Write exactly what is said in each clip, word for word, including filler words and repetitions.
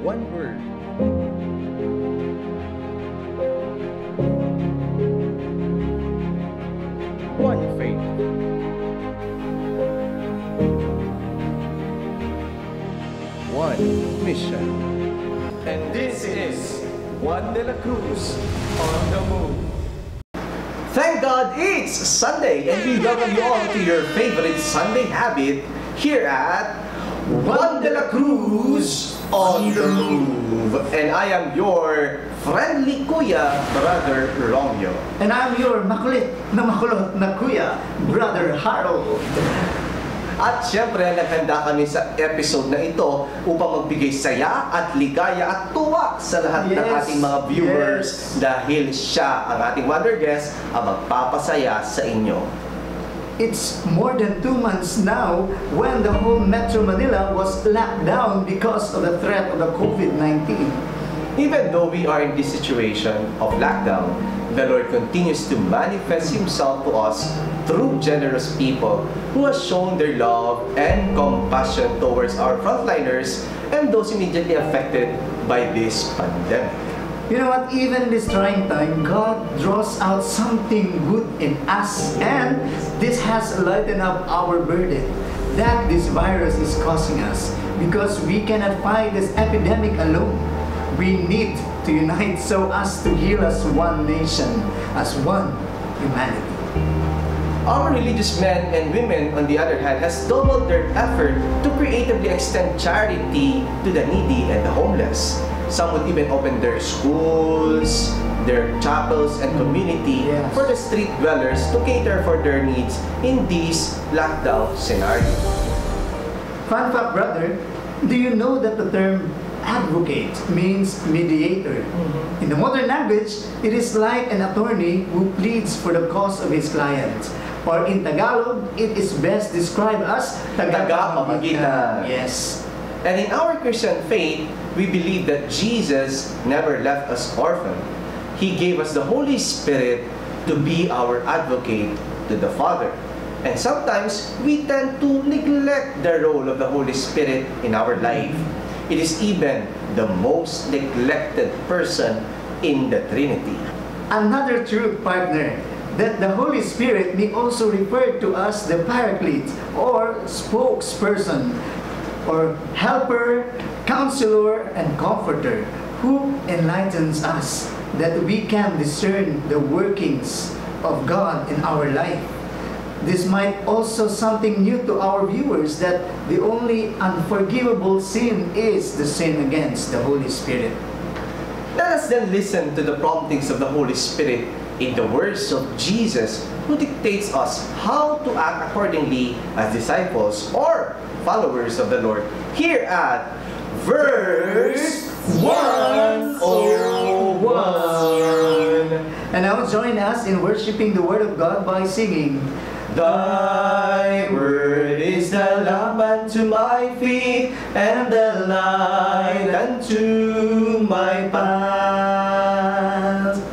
One word. One faith. One mission. And this is Juan de la Cruz on the move. Thank God it's Sunday and we welcome you all to your favorite Sunday habit here at Juan de la Cruz on the move. And I am your friendly kuya, Brother Romeo. And I'm your makulit na makulot na kuya, Brother Harold. At syempre, naghanda kami sa episode na ito upang magbigay saya at ligaya at tuwa sa lahat Yes. ng ating mga viewers Yes. dahil siya, ang ating wonder guest, ang magpapasaya sa inyo. It's more than two months now when the whole Metro Manila was locked down because of the threat of the COVID nineteen. Even though we are in this situation of lockdown, the Lord continues to manifest Himself to us through generous people who have shown their love and compassion towards our frontliners and those immediately affected by this pandemic. You know what? Even in this trying time, God draws out something good in us, and this has lightened up our burden that this virus is causing us because we cannot fight this epidemic alone. We need to unite so as to heal as one nation, as one humanity. Our religious men and women, on the other hand, has doubled their effort to creatively extend charity to the needy and the homeless. Some would even open their schools, their chapels and community Yes. for the street dwellers to cater for their needs in this lockdown scenario. Fun fact, brother, do you know that the term advocate means mediator? In the modern language, it is like an attorney who pleads for the cause of his client. Or in Tagalog, it is best described as Tagapamagitan. Yes. And in our Christian faith, we believe that Jesus never left us orphaned. He gave us the Holy Spirit to be our advocate to the Father. And sometimes we tend to neglect the role of the Holy Spirit in our life. It is even the most neglected person in the Trinity. Another truth, partner, that the Holy Spirit may also refer to as the Paraclete or spokesperson or helper, counselor, and comforter who enlightens us that we can discern the workings of God in our life. This might also something new to our viewers that the only unforgivable sin is the sin against the Holy Spirit. Let us then listen to the promptings of the Holy Spirit in the words of Jesus, who dictates us how to act accordingly as disciples or followers of the Lord. Here at verse one oh one. And now join us in worshiping the Word of God by singing, Thy word is the lamp unto my feet and the light unto my path.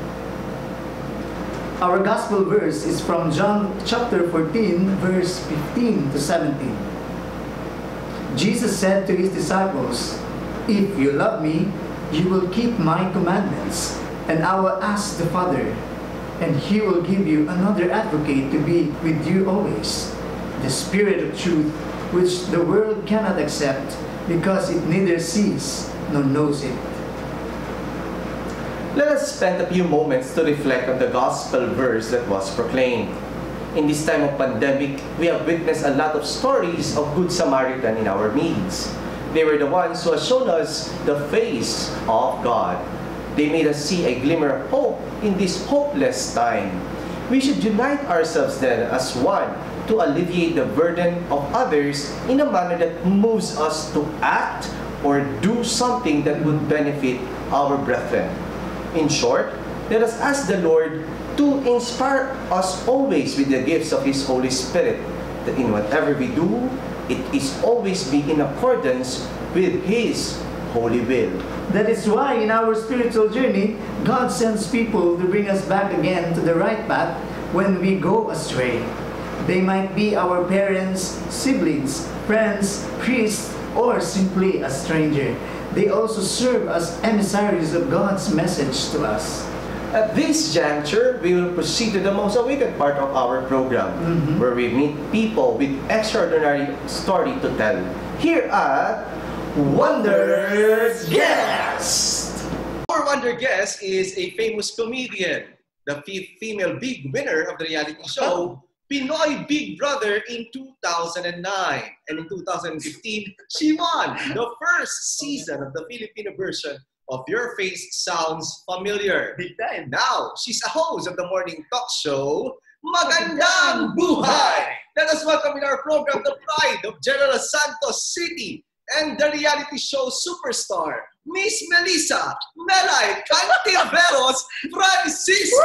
Our gospel verse is from John chapter fourteen, verse fifteen to seventeen. Jesus said to His disciples, "If you love me, you will keep my commandments, and I will ask the Father, and He will give you another advocate to be with you always, the Spirit of truth, which the world cannot accept, because it neither sees nor knows it." Let us spend a few moments to reflect on the gospel verse that was proclaimed. In this time of pandemic, we have witnessed a lot of stories of Good Samaritan in our midst. They were the ones who have shown us the face of God. They made us see a glimmer of hope in this hopeless time. We should unite ourselves then as one to alleviate the burden of others in a manner that moves us to act or do something that would benefit our brethren. In short, let us ask the Lord to inspire us always with the gifts of His Holy Spirit, that in whatever we do, it is always be in accordance with His holy will. That is why in our spiritual journey, God sends people to bring us back again to the right path when we go astray. They might be our parents, siblings, friends, priests, or simply a stranger. they also serve as emissaries of God's message to us. At this juncture, we will proceed to the most awaited part of our program, Mhm. where we meet people with extraordinary story to tell. Here at Wonder's Guest! Our Wonder Guest is a famous comedian, the fifth female big winner of the reality show, Pinoy Big Brother in two thousand nine. And in two thousand fifteen, she won the first season of the Filipino version of Your Face Sounds Familiar. Big time. Now, she's a host of the morning talk show, Magandang Buhay! Let us welcome in our program the pride of General Santos City and the reality show superstar, Miss Melissa Melay Cantiveros Francisco!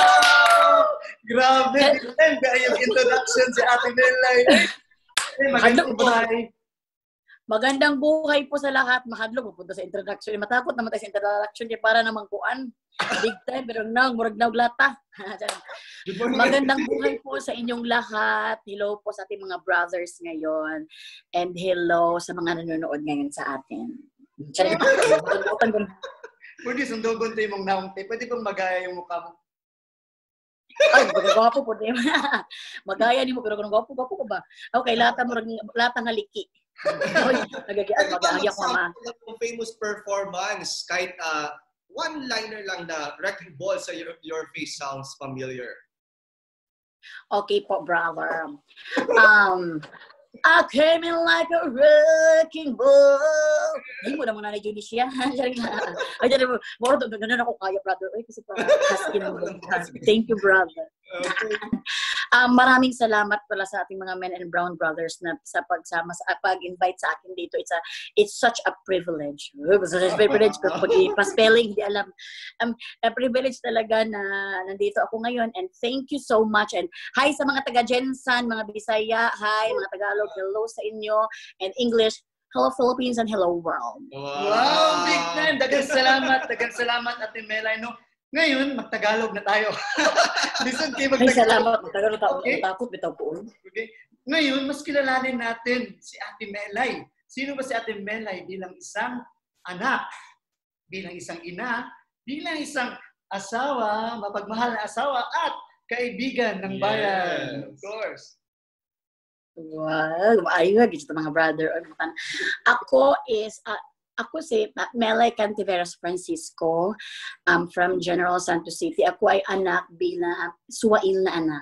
Grabe, ganda yung introduction si Ate Melay. Eh, magandang buhay. Magandang buhay po sa lahat. Mahadlok pupunta sa introduction. Matakot naman tayo sa introduction kaya para naman kuan. Big time, pero nang murag na lata. Magandang buhay po sa inyong lahat. Hello po sa ating mga brothers ngayon. And hello sa mga nanonood ngayon sa atin. Pwede sundugon tayo mong naungti. Pwede bang magaya yung mukha mo? Ay, magagawapo po. Magaya ni mo, pero kung gwapo-gwapo ko ba? Okay, lata mo, lata nga liki. Nagagian, mag-ahagyak mama. Famous performance, kahit uh, one-liner lang na wrecking ball sa your, your Face Sounds Familiar. Okay po, brother. Um, I came in like a wrecking ball. Hindi mo naman nanay Junicia. Ay, dyan mo. Moro, ganun ako kaya, brother. Ay, kasi pa, husky na mo. Thank you, brother. Okay. Um, maraming salamat pala sa ating mga Men and Brown brothers na sa pagsama sa pag-invite sa akin dito. It's a it's such a privilege. It's such a privilege pero pag i-spelling hindi alam. Um, a privilege talaga na nandito ako ngayon and thank you so much and hi sa mga taga Jensan, mga Bisaya, hi mga Tagalog, hello sa inyo and English. Hello Philippines and hello world. Wow, wow big time. Dagang salamat, dagang salamat Ate Melay no. Ngayon, magtagalog na tayo. Listen kayo magtagalog. Ay, salamat. Magtagalog tayo. Okay. Takot, bitaw po. Okay. Ngayon, mas kilalanin natin si Ate Melay. Sino ba si Ate Melay bilang isang anak, bilang isang ina, bilang isang asawa, mapagmahal na asawa, at kaibigan ng bayan. Yes. Of course. Wow, ayun, gito mga brother. Ako is, uh, Ako si Melay Cantiveros Francisco um, from General Santos City. Ako ay anak bilang suwail na anak.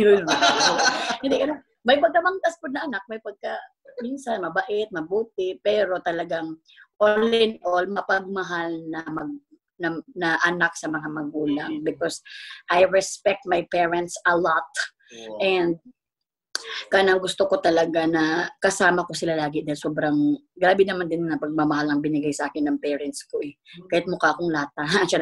Hindi ka na. May pagkamangtas po na anak, may pagka, minsan mabait, mabuti, pero talagang all in all, mapagmahal na mag, na, na anak sa mga magulang because I respect my parents a lot. Wow. And kanang gusto ko talaga na kasama ko sila lagi dahil sobrang grabe naman din na pagmamahal ang binigay sa akin ng parents ko eh. Kahit mukha akong lata.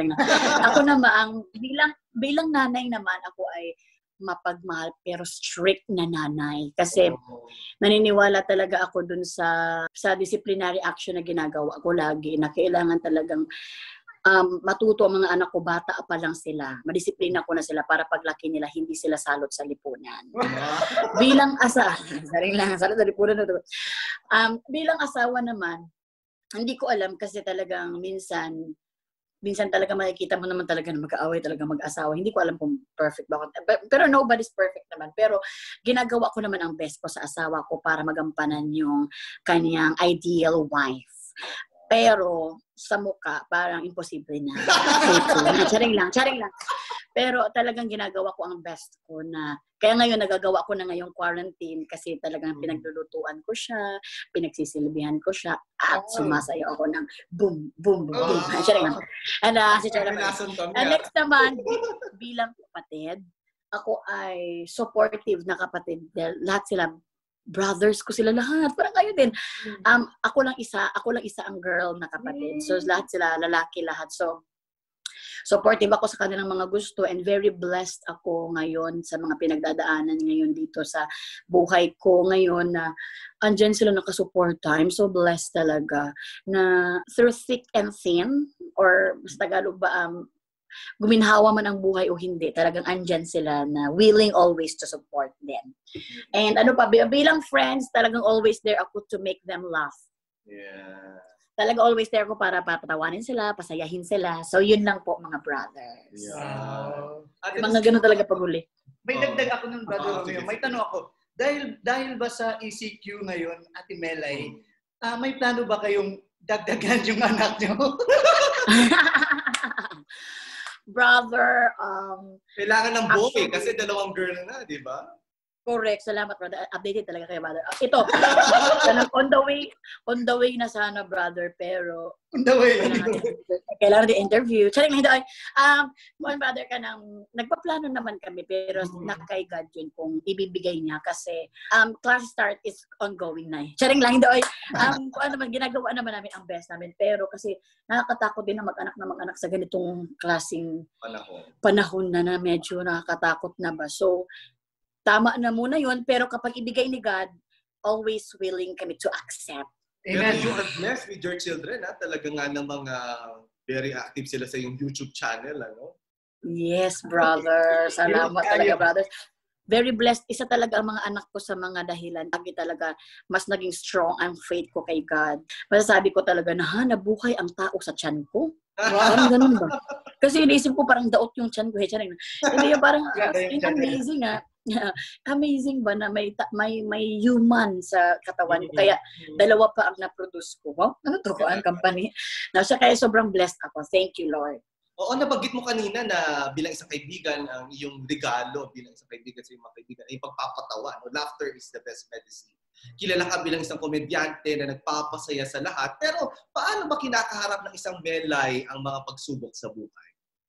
Ako naman, bilang, bilang nanay naman, ako ay mapagmahal pero strict na nanay. Kasi naniniwala talaga ako dun sa, sa disciplinary action na ginagawa ko lagi na kailangan talagang Um, matuto ang mga anak ko, bata pa lang sila. Madisiplina ko na sila para paglaki nila, hindi sila salot sa lipunan. Bilang asawa, saring lang, salot sa lipunan. Um, bilang asawa naman, hindi ko alam kasi talagang minsan, minsan talaga makikita mo naman talaga na mag-aaway talaga mag-asawa. Hindi ko alam kung perfect ba ako. Pero nobody's perfect naman. Pero ginagawa ko naman ang best ko sa asawa ko para magampanan yung kanyang ideal wife. Pero sa mukha, parang imposible na. Charing lang, charing lang. Pero talagang ginagawa ko ang best ko na, kaya ngayon nagagawa ko na ngayong quarantine kasi talagang pinaglulutuan ko siya, pinagsisilbihan ko siya, at sumasayaw ako ng boom, boom, boom, boom. Oh. Charing lang. And, uh, si charing lang. And next naman, bilang kapatid, ako ay supportive na kapatid. Lahat sila brothers ko sila lahat. Parang kayo din. Um, ako lang isa, ako lang isa ang girl na kapatid. So lahat sila lalaki lahat. So supportive ako sa kanilang mga gusto and very blessed ako ngayon sa mga pinagdadaanan ngayon dito sa buhay ko ngayon na andyan sila nakasuporta. I'm so blessed talaga na through thick and thin or sa Tagalog ba um, guminhawa man ang buhay o hindi, talagang andyan sila na willing always to support them. And ano pa, bilang friends, talagang always there ako to make them laugh. Yeah. talaga always there ko para papatawanin sila, pasayahin sila. So, yun lang po, mga brothers. Wow. Ate Mga Luz, ganun talaga pag-uli. May Oo. dagdag ako ng Brother Oo, Romeo. sige, May sige. tanong ako. Dahil dahil ba sa E C Q ngayon, Ate Melay, ah, may plano ba kayong dagdagan yung anak nyo? Brother, um, Kailangan ng boy Actually- kasi dalawang girl na, di ba? correct. Salamat, brother. Updated talaga kayo, brother. Ah, ito, sana on the way, on the way na sana, brother, pero On the way. kailangan, kailangan din interview. Charing lang doon. Um, one brother ka nang, nagpaplano naman kami, pero Mhm. nakay God yun kung ibibigay niya kasi um, class start is ongoing na eh. Charing lang doon. Um, kung ano naman, ginagawa naman namin ang best namin, pero kasi nakakatakot din na mag-anak na mag-anak sa ganitong klaseng Panahon. panahon na na medyo nakakatakot na ba. So, tama na muna yun, pero kapag ibigay ni God, always willing kami to accept. Pero Amen. you are blessed with your children, ha? Talaga nga namang uh, very active sila sa yung YouTube channel, ano? Yes, brother. Salamat talaga, brothers. Very blessed. Isa talaga ang mga anak ko sa mga dahilan. Lagi talaga mas naging strong ang faith ko kay God. Masasabi ko talaga na, ha, nabuhay ang tao sa tiyan ko. Parang ganun ba? Kasi iniisip ko parang daot yung tiyan ko. Eh, tiyan, hindi yung parang, Ganda yung tiyan. amazing ha. Amazing ba na may ta- may may human sa katawan ko. Kaya dalawa pa ang na-produce ko. Wow, ano to? Ang company. Na siya kaya sobrang blessed ako. Thank you, Lord. Oo, nabanggit mo kanina na bilang isang kaibigan, ang iyong regalo bilang isang kaibigan sa iyong mga kaibigan ay pagpapatawa. No? Laughter is the best medicine. Kilala ka bilang isang komedyante na nagpapasaya sa lahat. Pero paano ba kinakaharap ng isang Melay ang mga pagsubok sa buhay?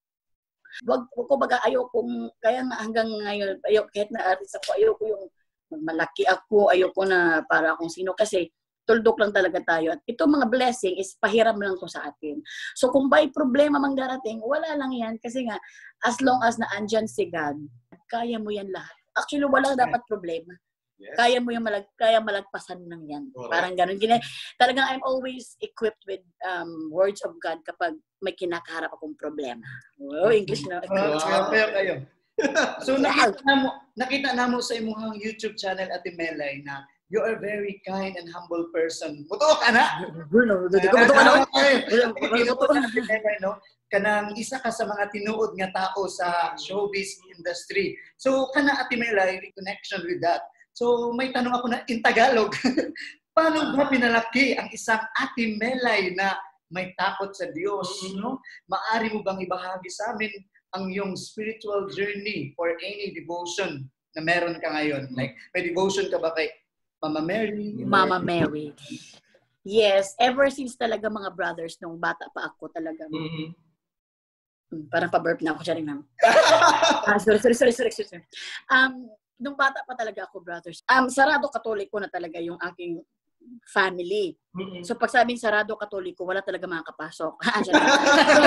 Wag ko baga ayokong kaya nga hanggang ngayon ayok kahit na artist ako ayoko yung malaki ako ayoko na para akong sino kasi tuldok lang talaga tayo at itong mga blessing is pahiram lang to sa atin. So kung may problema mang darating wala lang yan kasi nga as long as na andyan si God kaya mo yan lahat. Actually wala dapat problema. Yes. Kaya mo yung malag kaya malagpasan ng yan. Correct. Parang ganun. Gina, talagang I'm always equipped with um, words of God kapag may kinakaharap akong problema. Oh, English na. Oh, kaya kayo kayo. So nakita na mo, nakita na mo sa imong YouTube channel Ate Melay na you are very kind and humble person. Muto ka na. Bruno, dito ko to ano? Tinuod na Ate Melay, no? Kanang isa ka sa mga tinuod nga tao sa showbiz industry. So kana Ate Melay, connection with that. So may tanong ako na in Tagalog. Paano ba pinalaki ang isang Ate Melay na may takot sa Diyos, no? Maari mo bang ibahagi sa amin ang iyong spiritual journey or any devotion na meron ka ngayon? Like, may devotion ka ba kay Mama Mary? Mama Mary. Yes, ever since talaga mga brothers, nung bata pa ako talaga. Mm-hmm. Hmm, Parang pa-burp na ako siya rin. ah, sorry, sorry, sorry, sorry, sorry. Um, nung bata pa talaga ako, brothers, um, sarado katoliko na talaga yung aking family. Mm-hmm. So pag sabing sarado katoliko, wala talaga makakapasok. so,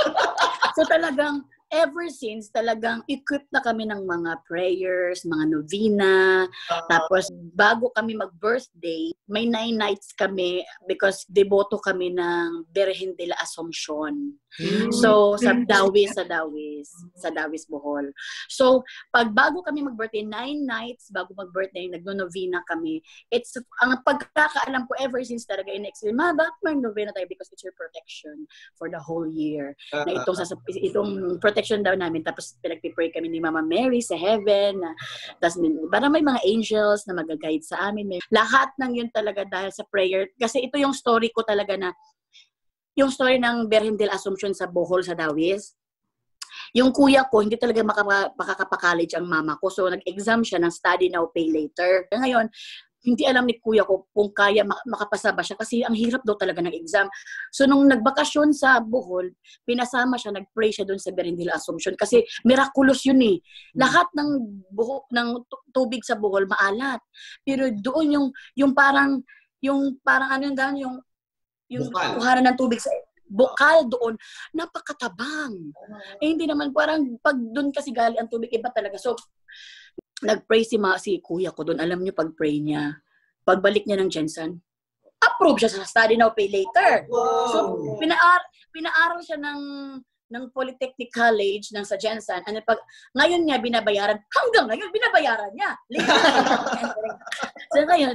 so talagang ever since talagang equipped na kami ng mga prayers, mga novena. Tapos bago kami mag-birthday, may nine nights kami because deboto kami ng Virgen de la Asunción. So sa Dawis, sa Dawis, sa Dawis Bohol. So pag bago kami mag-birthday, nine nights bago mag-birthday, nagno-novena kami. It's ang pagkakaalam ko ever since talaga in-explain, ma, bakit mag-novena tayo? Because it's your protection for the whole year. Na itong, sasap- itong protection daw namin. Tapos pinagpipray kami ni Mama Mary sa heaven. Na, tapos para may mga angels na mag-guide sa amin. May, lahat ng yun talaga dahil sa prayer. Kasi ito yung story ko talaga na yung story ng Virgen de la Asunción sa Bohol, sa Dawis. Yung kuya ko, hindi talaga makaka- makakapa-college ang mama ko. So, nag-exam siya ng study now, pay later. Ngayon, hindi alam ni kuya ko kung kaya makapasa ba siya kasi ang hirap daw talaga ng exam. So, nung nagbakasyon sa Bohol, pinasama siya, nag-pray siya doon sa Virgen de la Asunción kasi miraculous yun eh. Lahat ng, buho, ng tubig sa Bohol maalat. Pero doon yung, yung parang, yung parang ano yung gano'n, yung yung Bukal. kuhanan ng tubig sa bukal doon, napakatabang. Eh, hindi naman, parang pag doon kasi gali ang tubig, iba talaga. So, nag-pray si, ma, si kuya ko doon. Alam niyo, pag-pray niya, pagbalik niya ng Jensen, approve siya sa study now, pay later. So, pinaar pinaaral siya ng ng Polytechnic College ng sa Jensen. Ano pag ngayon niya binabayaran, hanggang ngayon binabayaran niya. So ngayon,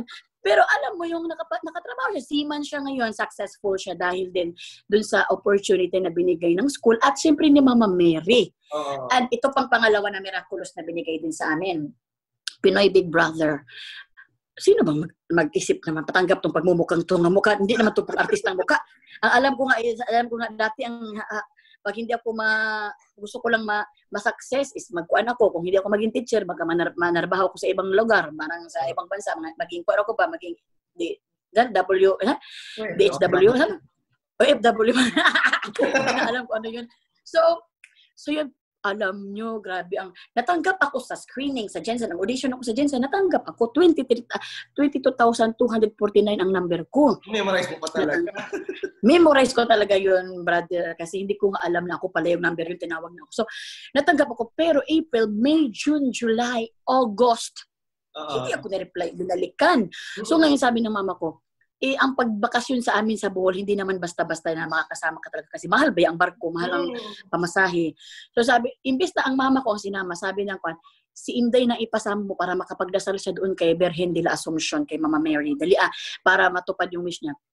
Pero alam mo, yung nakapa, nakatrabaho siya, seaman siya ngayon, successful siya dahil din dun sa opportunity na binigay ng school at siyempre ni Mama Mary. Oo. At ito pang pangalawa na miraculous na binigay din sa amin. Pinoy Big Brother. Sino bang mag- mag-isip naman, patanggap tong pagmumukhang to ng mukha? Hindi naman itong artistang mukha. Ang alam ko nga, is, alam ko nga dati, ang uh, pag hindi ako ma, gusto ko lang ma, ma-success is magkuhan ako. Kung hindi ako maging teacher, magka manar, manarbaho ko sa ibang lugar, parang sa ibang bansa, maging kuhan ako ba, maging di, W, eh? D H W, ano? O F W. Hindi na alam ko ano yun. So, so yun, alam nyo, grabe ang, natanggap ako sa screening sa Jensen, ang audition ako sa Jensen, natanggap ako, twenty-two thousand two hundred forty-nine ang number ko. Memorize mo pa talaga. Memorize ko talaga yun, brother, kasi hindi ko nga alam na ako pala yung number yung tinawag na ako. So, natanggap ako, pero April, May, June, July, August, Uh-huh. hindi ako na-reply, binalikan. So, ngayon sabi ng mama ko, eh, ang pagbakasyon sa amin sa Bohol, hindi naman basta-basta na makakasama ka talaga kasi mahal ba yung barko, mahal ang pamasahe. So sabi, imbes na ang mama ko ang sinama, sabi ng kwan, si Inday na ipasama mo para makapagdasal siya doon kay Virgen de la Asunción, kay Mama Mary. Dali ah, para matupad yung wish niya.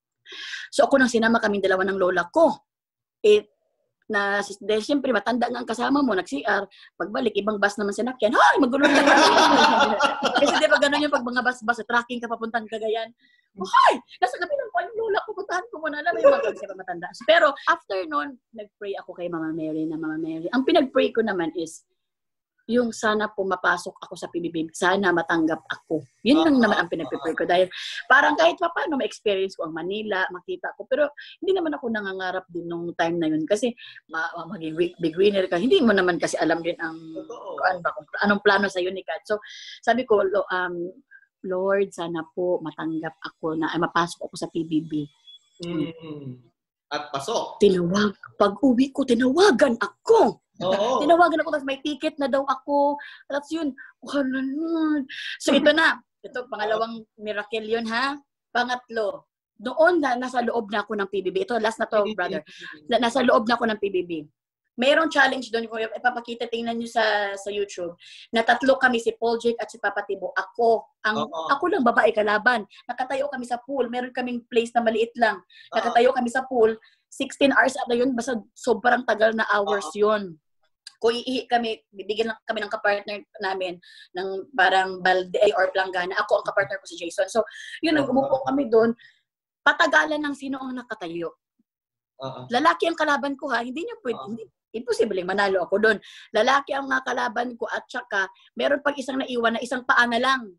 So ako nang sinama kaming dalawa ng lola ko. Eh, na dahil siyempre matanda nga ang kasama mo, nag-C R, pagbalik, ibang bus naman sinakyan, hay, magulo na kasi di ba gano'n yung pag mga bus-bus, tracking ka papuntang Cagayan, oh, hay, nasa kabilang pa yung lola ko, puntahan ko muna, alam mo yung mga kasi matanda. Pero after nun, nag-pray ako kay Mama Mary na Mama Mary. Ang pinag-pray ko naman is, yung sana pumapasok ako sa P B B, sana matanggap ako. Yun lang naman ang pinag-prepare ko dahil parang kahit pa paano ma-experience ko ang Manila, makita ko. Pero hindi naman ako nangangarap din nung time na yun kasi ma- maging big winner ka. Hindi mo naman kasi alam din ang ano ba, kung anong plano sa iyo ni God. So sabi ko, um, Lord, sana po matanggap ako na ay, mapasok ako sa P B B. Mm. At pasok. Tinawag. Pag-uwi ko, tinawagan ako. Oo. Tinawagan ako, tapos may ticket na daw ako. Tapos yun, oh, Lord. So ito na. Ito, pangalawang miracle yun, ha? Pangatlo. Doon na, nasa loob na ako ng P B B. Ito, last na to, brother. Na, nasa loob na ako ng P B B. Mayroong challenge doon, kung ipapakita, tingnan nyo sa, sa YouTube, na tatlo kami, si Paul Jake at si Papa Tibo. Ako, ang, Oo. ako lang babae kalaban. Nakatayo kami sa pool. Meron kaming place na maliit lang. Nakatayo kami sa pool. sixteen hours at na yun, basta sobrang tagal na hours yun. Kung iihi kami, bibigyan lang kami ng kapartner namin ng parang balde or planggana. Ako ang kapartner ko si Jason. So, yun, uh-huh. Umupo kami doon. Patagalan ng sino ang nakatayo. Uh-huh. Lalaki ang kalaban ko ha. Hindi niyo pwede, uh-huh. hindi, imposible manalo ako doon. Lalaki ang mga kalaban ko at saka, meron pag isang naiwan na isang paa na lang.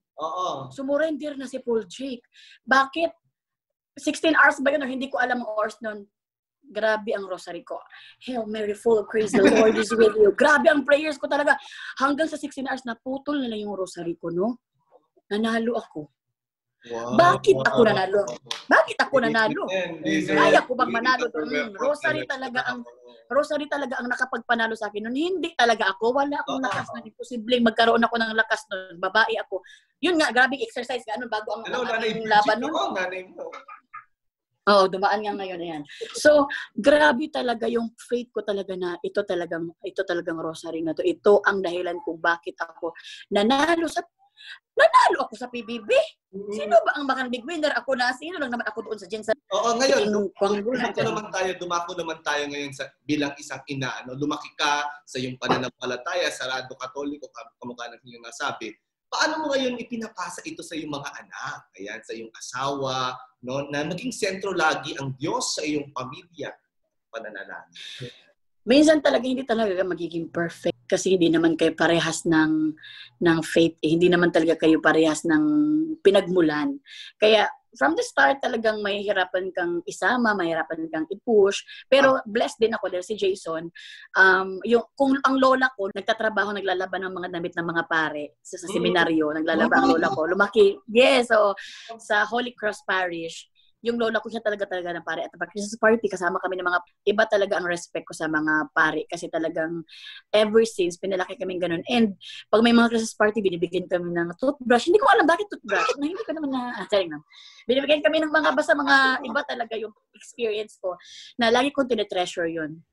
Oo. Sumurrender na si Paul Jake. Bakit? sixteen hours ba yun or hindi ko alam ang hours noon? Grabe ang rosary ko. Hail Mary, full of grace, the Lord is with you. Grabe ang prayers ko talaga. Hanggang sa sixteen hours, naputol na lang yung rosary ko, no? Nanalo ako. Wow. Bakit wow. ako nanalo? Bakit ako nanalo? Kaya ko bang manalo doon? Hmm, rosary talaga ang rosary talaga ang nakapagpanalo sa akin noon. Hindi talaga ako. Wala akong lakas na imposibleng magkaroon ako ng lakas noon. Babae ako. Yun nga, grabe exercise. Ano, bago ang, Hello, ang, ang laban noon. Oh, nanay mo. Oo, oh, dumaan nga ngayon na yan. So, grabe talaga yung faith ko talaga na ito talagang, ito talagang rosary na to. Ito ang dahilan kung bakit ako nanalo sa, nanalo ako sa P B B. Sino ba ang mga big winner? Ako na, sino lang naman ako doon sa Jensen? Oo, ngayon, dumako naman tayo, dumako naman tayo ngayon sa, bilang isang ina. No? Lumaki ka sa iyong pananampalataya, sarado katoliko, kamukha ng inyong nasabi. Paano mo ngayon ipinapasa ito sa iyong mga anak? Ayan, sa iyong asawa, no, na maging sentro lagi ang Diyos sa iyong pamilya, pananalangin. Minsan talaga hindi talaga magiging perfect kasi hindi naman kayo parehas ng ng faith, eh, hindi naman talaga kayo parehas ng pinagmulan. Kaya from the start talagang mahihirapan kang isama, mahihirapan kang i-push. Pero blessed din ako dahil si Jason, um, yung, kung ang lola ko, nagtatrabaho, naglalaban ng mga damit ng mga pare sa, sa seminaryo, naglalaba ang lola ko. Lumaki, yes, so sa Holy Cross Parish, yung lola ko siya talaga talaga ng pare. At pag Christmas party, kasama kami ng mga, iba talaga ang respect ko sa mga pare. Kasi talagang, ever since, pinalaki kaming ganun. And, pag may mga Christmas party, binibigyan kami ng toothbrush. Hindi ko alam bakit toothbrush. Na hindi ko naman na, ah, sorry na. Binibigyan kami ng mga, basta mga, iba talaga yung experience ko, na lagi kong tinetreasure yun.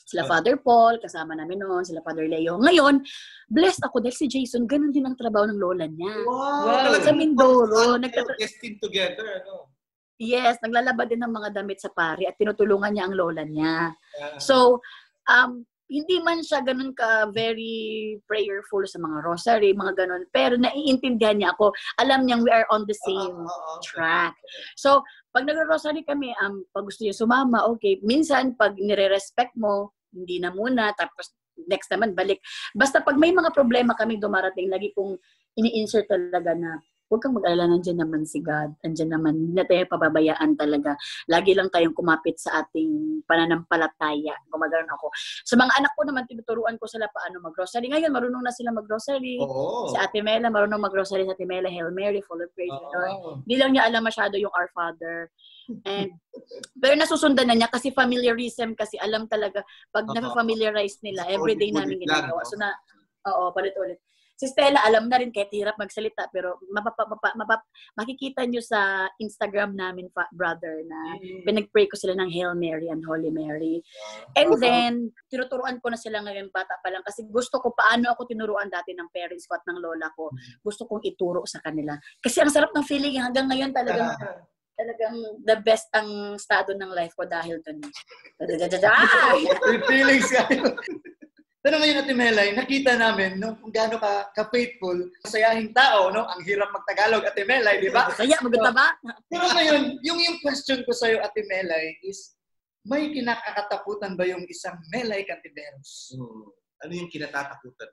Sila Father Paul, kasama namin noon, sila Father Leo. Ngayon, blessed ako dahil si Jason, ganun din ang trabaho ng lola niya. Wow! Sa Mindoro. Nagtatra- destined together, ano? Yes, naglalaba din ng mga damit sa pari at tinutulungan niya ang lola niya. Yeah. So, um, hindi man siya ganun ka very prayerful sa mga rosary, mga ganun. Pero naiintindihan niya ako. Alam niyang we are on the same Uh, uh, uh, track. So, pag nagro-rosary kami, um, pag gusto niya sumama, okay. Minsan, pag nire-respect mo, hindi na muna, tapos next naman, balik. Basta pag may mga problema kaming dumarating, lagi kong ini-insert talaga na huwag kang mag-alala, nandyan naman si God. Nandyan naman, hindi na tayo pababayaan talaga. Lagi lang tayong kumapit sa ating pananampalataya. Gumagano'n ako. Sa mga anak ko naman, tinuturuan ko sila paano mag-rosary. Ngayon, marunong na sila mag-rosary. Oo. Si Ate Mela, marunong mag-rosary sa Ate Mela, Hail Mary, full of praise. Oo. Hindi lang niya alam masyado yung Our Father. And, pero nasusundan na niya kasi familiarism, kasi alam talaga, pag Uh-huh. na-familiarize nila, everyday namin Ulit-ulit lang, ginagawa. no? So na, oo, palit-ulit. Si Stella, alam na rin, kahit hirap magsalita, pero mapapa, mapa, mapa, makikita nyo sa Instagram namin, fa, brother, na Mm. pinag-pray ko sila ng Hail Mary and Holy Mary. And then, tinuturuan ko na sila ngayon, bata pa lang, kasi gusto ko, paano ako tinuruan dati ng parents ko at ng lola ko, gusto kong ituro sa kanila. Kasi ang sarap ng feeling, hanggang ngayon talagang, talagang the best ang estado ng life ko dahil dun. May feelings ka. Pero ngayon, Ate Melay, nakita namin no, kung gaano ka, ka-faithful, masayahing tao, no? Ang hirap magtagalog, Ate Melay, di ba? Kaya, maganda ba? Pero ngayon, yung, yung question ko sa'yo, Ate Melay, is, may kinakatakutan ba yung isang Melay Cantiveros? Hmm. Ano yung kinatatakutan?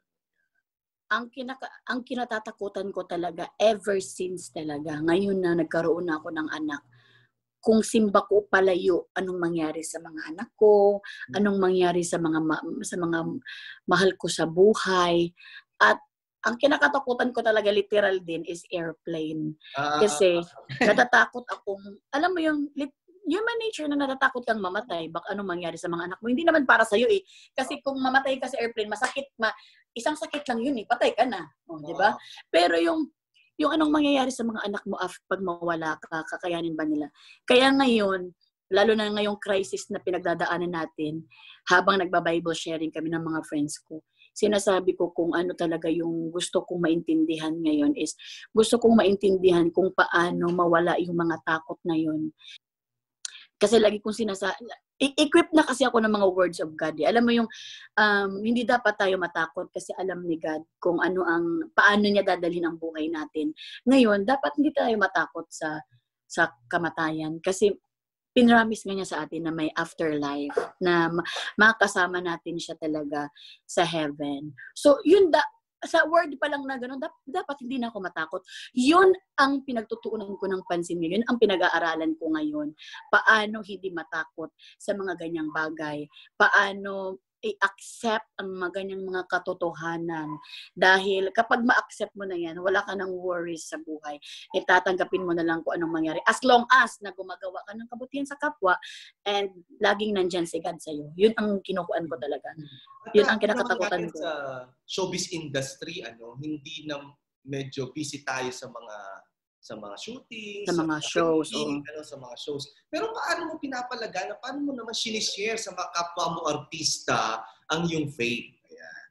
Ang kinaka ang kinatatakutan ko talaga ever since talaga ngayon na nagkaroon na ako ng anak, kung simba ko palayo, anong mangyari sa mga anak ko, anong mangyari sa mga ma- sa mga mahal ko sa buhay. At ang kinakatakutan ko talaga literal din is airplane. Ah, Kasi natatakot akong, alam mo yung lit- human nature na natatakot kang mamatay, baka anong mangyari sa mga anak mo. Hindi naman para sa'yo eh. Kasi kung mamatay ka sa airplane, masakit, ma isang sakit lang yun eh, patay ka na. O, di ba? Pero yung, yung anong mangyayari sa mga anak mo af, pag mawala ka, kakayanin ba nila? Kaya ngayon, lalo na ngayong crisis na pinagdadaanan natin, habang nagba-Bible sharing kami ng mga friends ko, sinasabi ko kung ano talaga yung gusto kong maintindihan ngayon is, gusto kong maintindihan kung paano mawala yung mga takot na yun. Kasi lagi kong sinasa equip na kasi ako ng mga words of God. Eh. Alam mo yung um, hindi dapat tayo matakot kasi alam ni God kung ano ang paano niya dadalhin ang buhay natin. Ngayon, dapat hindi tayo matakot sa sa kamatayan kasi pinramis nga niya sa atin na may afterlife, na makakasama natin siya talaga sa heaven. So, yun da sa word pa lang na gano'n, dapat, dapat hindi na ako matakot. Yun ang pinagtutuunan ko ng pansin ngayon, ang pinag-aaralan ko ngayon. Paano hindi matakot sa mga ganyang bagay? Paano i-accept ang mga ganyang mga katotohanan? Dahil kapag ma-accept mo na yan, wala ka ng worries sa buhay. Itatanggapin mo na lang kung anong mangyari. As long as na gumagawa ka ng kabutihan sa kapwa and laging nandyan si God sa'yo. Yun ang kinukuan ko talaga. Yun ang kinakatakutan ko. Sa showbiz industry, ano, hindi na medyo busy tayo sa mga sa mga shootings, sa mga sa shows, filming, oh. ano, sa mga shows. Pero paano mo pinapalagana, paano mo naman sinishare sa mga kapwa mo artista ang iyong faith? Ayan.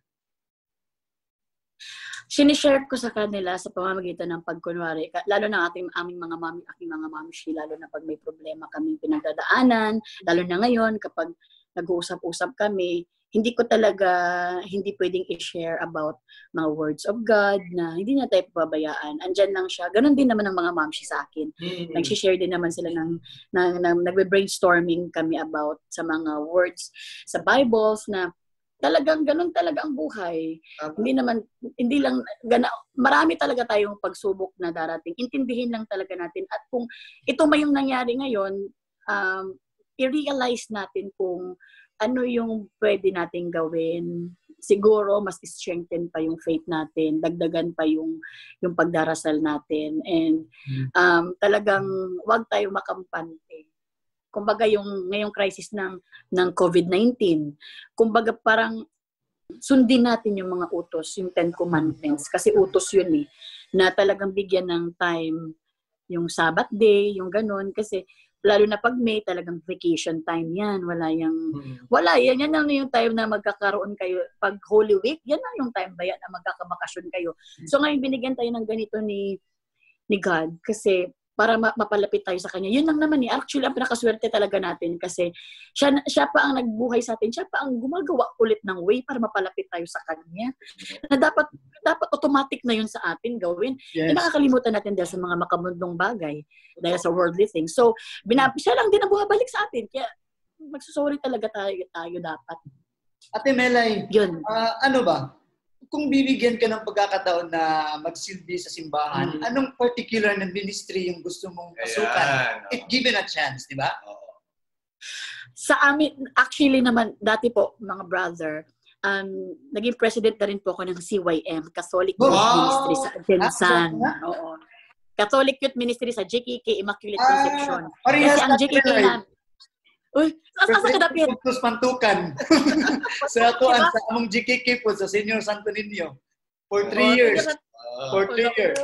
Sinishare ko sa kanila sa pamamagitan ng pagkunwari, lalo na ating aming mga mami, aking mga mamshi, lalo na pag may problema kaming pinagdadaanan, lalo na ngayon kapag nag-uusap-usap kami, hindi ko talaga, hindi pwedeng i-share about mga words of God na hindi na tayo pababayaan. Andyan lang siya. Ganon din naman ang mga mamshi sa akin. Mm-hmm. Nag-share din naman sila ng, ng, ng nagbe-brainstorming kami about sa mga words sa Bibles na talagang ganon talaga ang buhay. Uh-huh. Hindi naman, hindi lang, gana, marami talaga tayong pagsubok na darating. Intindihin lang talaga natin. At kung ito may yung nangyari ngayon, um, i-realize natin kung ano yung pwede nating gawin. Siguro, mas strengthen pa yung faith natin. Dagdagan pa yung, yung pagdarasal natin. And um, talagang wag tayo makampante. Kumbaga yung ngayong crisis ng, ng COVID nineteen, kumbaga parang sundin natin yung mga utos, yung Ten Commandments. Kasi utos yun eh. Na talagang bigyan ng time yung Sabbath day, yung ganun. Kasi lalo na pag May, talagang vacation time yan. Wala yung, Mm. wala, yan, yan lang yung time na magkakaroon kayo. Pag Holy Week, yan lang yung time ba yan na magkakabakasyon kayo. So ngayon, binigyan tayo ng ganito ni, ni God kasi para ma- mapalapit tayo sa Kanya. Yun lang naman eh. Actually, ang pinakaswerte talaga natin kasi siya, siya pa ang nagbuhay sa atin. Siya pa ang gumagawa ulit ng way para mapalapit tayo sa Kanya. Na dapat dapat automatic na yun sa atin gawin. Yes. Eh, nakakalimutan natin dahil sa mga makamundong bagay, dahil sa worldly things. So, binab- siya lang din ang bumabalik sa atin. Kaya magsusorry talaga tayo, tayo dapat. Ate Melay, Yun. ah, ano ba? Kung bibigyan ka ng pagkakataon na magsilbi sa simbahan, Mm. anong particular na ministry yung gusto mong pasukan? Ayan. If given a chance, di ba? Oo. Sa amin, actually naman, dati po, mga brother, um, naging president na rin po ako ng C Y M, Catholic Youth Wow! Ministry sa Jensan. Ah, Oo. Catholic Youth Ministry sa J K K, Immaculate Ah, Conception. parehas Kasi ang J K K tayo, na, uy, saan sa kadapit? Puntos Pantukan. sa ako, Diba? sa among G K K po, sa Senior Santo Niño. For three Oo, years. Ah. For three years.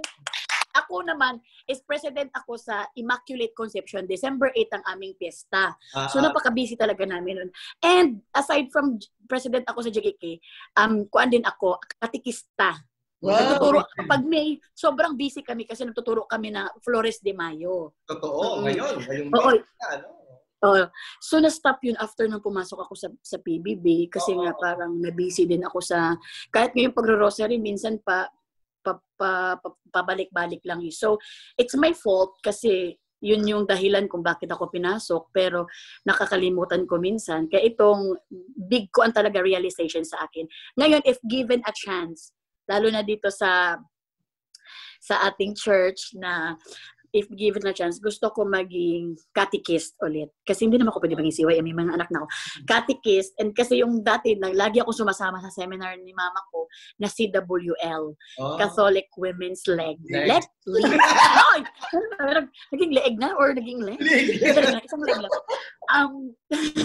Ako naman, is president ako sa Immaculate Conception. December eighth ang aming piyesta. Ah, So, napaka-busy talaga namin nun. And aside from j- president ako sa J K K, um, kuan din ako, katikista. Wow. Nagtuturo, pag May, sobrang busy kami kasi nagtuturo kami na Flores de Mayo. Totoo, Mm. ngayon. Ngayong Oo. May, ano? Oh, so na-stop yun after nung pumasok ako sa sa P B B kasi Oo. nga parang na-busy din ako sa kahit ngayong pagro-rosary minsan pa, pa, pa, pa pabalik-balik lang yun. So it's my fault kasi yun yung dahilan kung bakit ako pinasok pero nakakalimutan ko minsan kaya itong big ko ang talaga realization sa akin. Ngayon if given a chance lalo na dito sa sa ating church na if given a chance, gusto ko maging catechist ulit. Kasi hindi naman ako pwede maging C Y M, may mga anak na ako. Catechist, and kasi yung dati, na, lagi ako sumasama sa seminar ni mama ko na C W L, Oh. Catholic Women's Leg. Leg. Leg? Leg? Ay! Naging leeg na or naging leg? Isang leg lang. Um,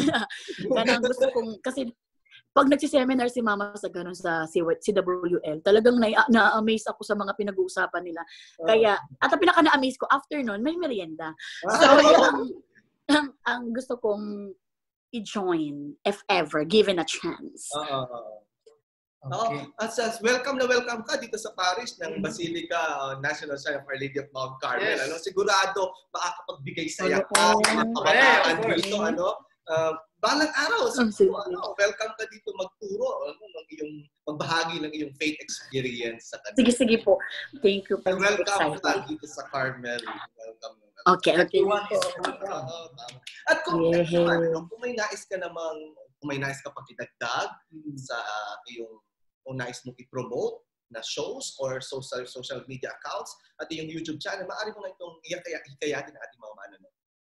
ganang gusto kong, kasi pag nagsiseminar si mama sa ganun sa C W L, talagang na- na-amaze ako sa mga pinag-uusapan nila. Kaya, at ang pinaka na-amaze ko, after nun, may merienda. So, yun ang, ang, ang gusto kong i-join, if ever, given a chance. Oo. Okay. Oh, as, as welcome na welcome ka dito sa parish ng Basilica uh, National Shrine of Our Lady of Mount Carmel. Yes. Ano, sigurado makakapagbigay saya Oo. ka sa mga kabataan of course. dito, ano. Uh, balang araw, Ang siguro, sige. ano, welcome ka dito magturo, ano, ng iyong magbahagi ng iyong faith experience sa kanila. Sige, sige po. Thank you. And welcome Excited. ka dito sa Carmel. Welcome. welcome. Okay, okay. Everyone is Oo, welcome. oo, tama. At kung, Yeah. ano, kung may nais ka namang, kung may nais ka pang idagdag sa uh, iyong, kung nais mo i-promote na shows or social social media accounts at iyong YouTube channel, maaari mo na itong hikayatin ng ating mga manonood.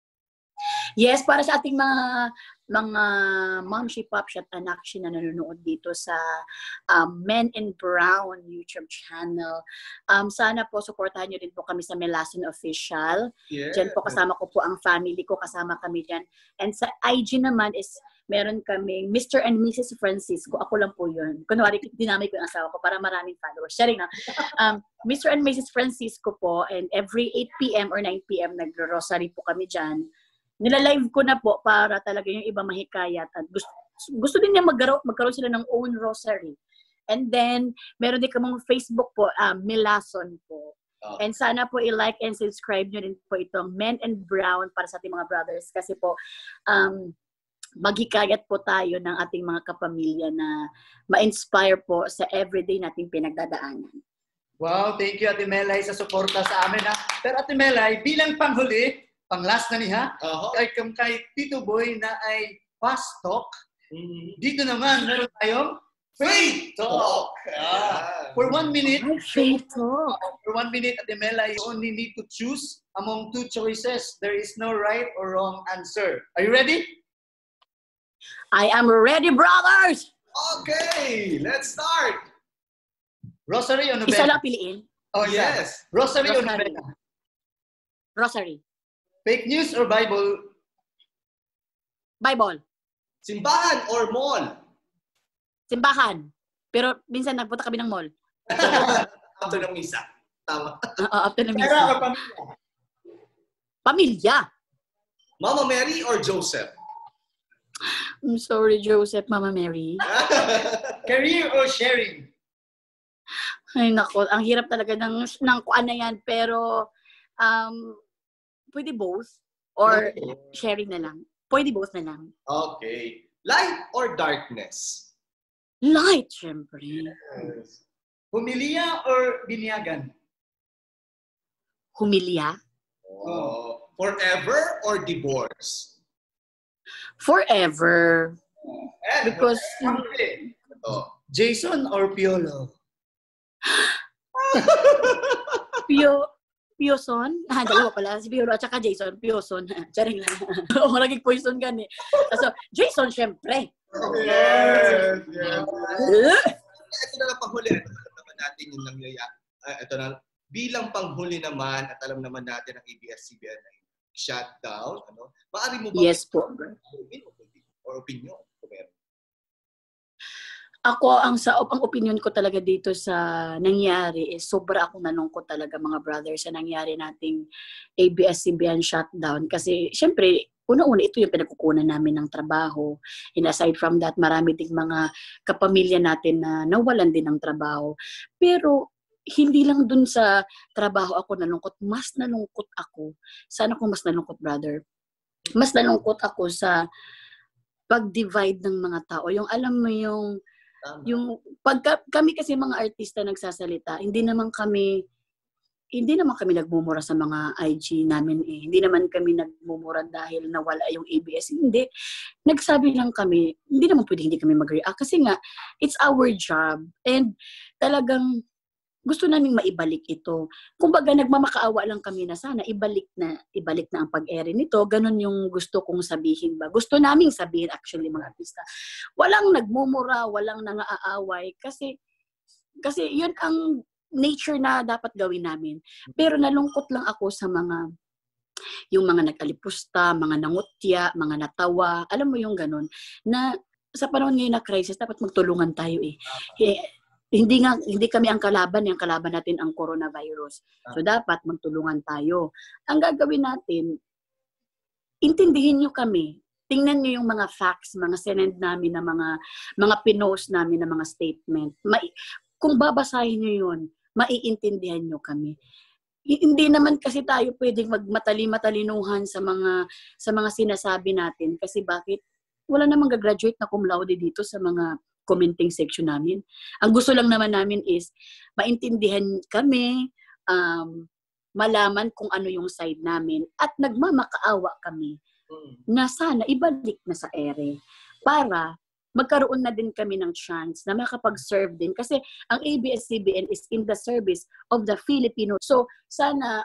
Yes, para sa ating mga mga momshi, popshi at anakshi na nanonood dito sa um, Men in Brown YouTube channel. Um, sana po supportahan niyo din po kami sa Melason Official. Yeah. Diyan po kasama ko po ang family ko, kasama kami diyan. And sa I G naman is meron kaming Mister and Missus Francisco. Ako lang po yun. Kunwari, dinamay ko yung asawa ko para maraming followers. Sharing na. Um, Mister and Missus Francisco po, and every eight p.m. or nine p.m. nagro-rosary po kami dyan. Nila-live ko na po para talaga yung iba mahikayat. At gusto, gusto din niya magkaroon, magkaroon sila ng own rosary. And then, meron din kamang Facebook po, um, Melason po. Oh. And sana po i-like and subscribe nyo din po itong Men and Brown para sa ating mga brothers. Kasi po, um, maghikayat po tayo ng ating mga kapamilya na ma-inspire po sa everyday nating pinagdadaanan. Wow, thank you Ate Melay sa suporta sa amin. Ha? Pero Ate Melay, bilang panghuli, pang last na niya, Oho. kay, kay Tito Boy na ay fast talk, Mhm. dito naman meron tayong Faith Talk! Ah. For one minute, Ay, faith talk. for one minute, Ate Melay, you only need to choose among two choices. There is no right or wrong answer. Are you ready? I am ready, brothers! Okay, let's start! Rosary o Isa Novena? lang piliin. Oh, isa. Yes. Rosary o Rosary. Novena? Rosary. Fake news or Bible? Bible. Simbahan or mall? Simbahan. Pero minsan nagpunta kami ng mall. After ng misa. Tama. Uh, after na Pera or misa. pamilya? Pamilya. Mama Mary or Joseph? I'm sorry, Joseph, Mama Mary. Career or sharing? Ay, nako, ang hirap talaga ng, ng kuan na yan. Pero, um, pwede both or sharing na lang. Pwede both na lang. Okay. Light or darkness? Light, syempre. Humilya or binyagan? Humilya. Oh. Forever or divorce? Forever. And Because, oh. Jason or Piolo? Pio, Pioson? Ah, dalawa pala. Si Piolo at saka Jason. Pioson. Charing lang. Oo, naging poison gan eh. So, Jason, syempre. Yes! Yes! Ito na lang panghuli. Ito na naman natin yung nangyaya. Uh, ito na, bilang panghuli naman, at alam naman natin ang A B S C B N ay shutdown. Ano? Maari mo ba? Yes po. Or opinion? Kung meron. Ako, ang sa ang opinion ko talaga dito sa nangyari is sobra akong nalungkot talaga mga brothers sa nangyari nating A B S C B N shutdown. Kasi syempre, una-una ito yung pinagkukunan namin ng trabaho. And aside from that, marami ding mga kapamilya natin na nawalan din ng trabaho. Pero hindi lang dun sa trabaho ako nalungkot, mas nalungkot ako. Sana kung mas nalungkot, brother. Mas nalungkot ako sa pag-divide ng mga tao. Yung alam mo yung yung pagka kami kasi mga artista nagsasalita, hindi naman kami hindi naman kami nagmumura sa mga I G namin eh. Hindi naman kami nagmumura dahil nawala yung A B S. Hindi. Nagsabi lang kami, hindi naman pwede hindi kami mag-react kasi nga it's our job and talagang gusto naming maibalik ito. Kumbaga, nagmamakaawa lang kami na sana ibalik na ibalik na ang pag-ere nito. Ganon yung gusto kong sabihin ba. Gusto naming sabihin actually mga artista. Walang nagmumura, walang nangaaway kasi kasi yun ang nature na dapat gawin namin. Pero nalungkot lang ako sa mga yung mga nag-alipusta, mga nangutya, mga natawa. Alam mo yung ganon na sa panahon ngayon na crisis dapat magtulungan tayo eh. eh Hindi nga hindi kami ang kalaban, yung kalaban natin ang coronavirus. So dapat magtulungan tayo. Ang gagawin natin, intindihin niyo kami. Tingnan niyo yung mga facts, mga sinend namin na mga mga pinost namin na mga statement. Mai, kung babasahin niyo yun, maiintindihan niyo kami. Hindi naman kasi tayo pwedeng magmatali-matalinuhan sa mga sa mga sinasabi natin kasi bakit wala namang gagraduate na cum laude dito sa mga commenting section namin. Ang gusto lang naman namin is maintindihan kami, um, malaman kung ano yung side namin, at nagmamakaawa kami na sana ibalik na sa ere para magkaroon na din kami ng chance na makapag-serve din. Kasi ang A B S C B N is in the service of the Filipino. So, sana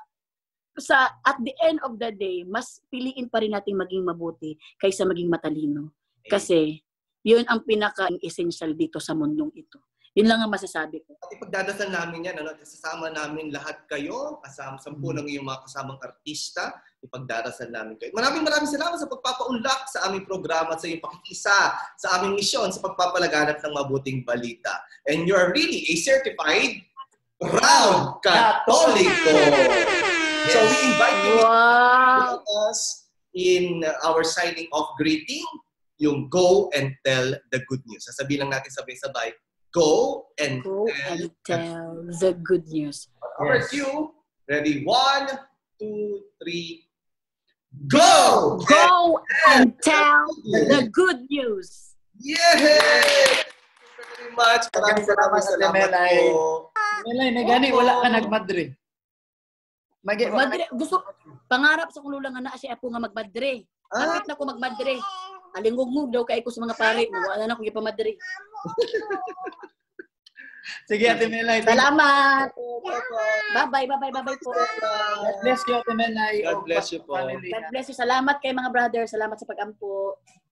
sa at the end of the day, mas piliin pa rin natin maging mabuti kaysa maging matalino. Kasi yun ang pinaka-essential dito sa mundong ito. Yun lang ang masasabi ko. At ipagdadasal namin yan, ano, sasama namin lahat kayo, kasama sampu ng iyong mga kasamang artista, ipagdadasal namin kayo. Maraming maraming salamat sa pagpapaunlak sa aming programa at sa iyong pakikisa sa aming misyon sa pagpapalaganap ng mabuting balita. And you are really a certified Proud Katoliko. So we invite you Wow! to us in our signing off greeting, yung go and tell the good news. Sasabihin lang natin sabay-sabay, go and Go tell. and tell the good news. Over to you. Ready? One, two, three. Go! Go and tell the good news. Yay! Thank you very much. Maraming maraming salamat po. Melay, na gani, wala ka nagmadre. Mag Magmadre, gusto, pangarap sa kululang nga na siya po nga magmadre. Ah? Bakit na ko magmadre? Alingugmug daw kay ko sa mga pare. Wala na ko ipamadre. Sige, Ate Melay. Salamat. Bye-bye, bye-bye, bye-bye po. God bless you, Ate Melay. God bless you po. Family. God bless you. Salamat kay mga brother. Salamat sa pag-ampo.